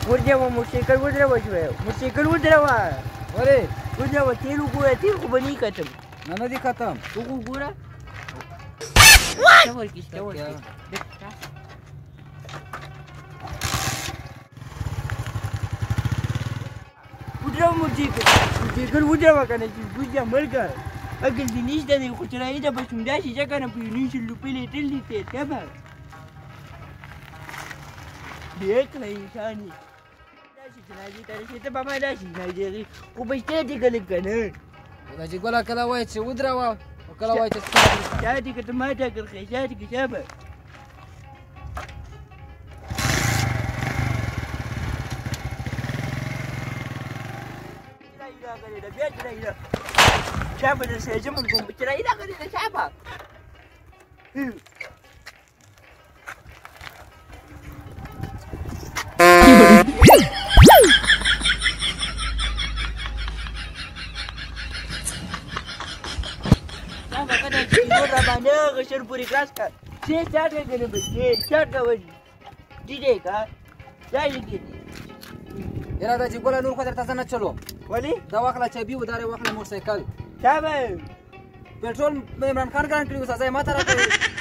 ورځه موټرسایکل ودروه شوی موټرسایکل ودروه ولې ودروه تیل وګوره تیل خو به نه یې ختم نه نه دي ختم وګوره شته ورکړي شته ورکړي ودروه موټرسایکل ودروه که نه چې ګوزه مړکه عقل دې نشته دی خو چرایي ته به شوم داسې ځه که نه په 1.5 روپۍ لیټر لیټر ته به ډېر کړی انسان یې داسې جنازې ته رسېد ته به ما داسې جنازې غي خو به شته دې که لږ که نه دا چې ګله کله وایي چې ودروه او کله وایي چې شا دې که ته ما ته کړخې شا دې که شا به چرایي راغلې ده بیا چرایي ده شا به درسره جمع کوم چرایي راغلې ده شا به غشر پوری کلاس کا چه چاٹ کا کنه بچے چاٹ کا وجی دیجے کا جای کی یاره دا چې ګله نور خو درته زه نه چلو ولی دا واخله چابي ودارې واخله موټرسایکل چا به پېټرول عمران خان ګران کړي اوس ځای ما ته راکوي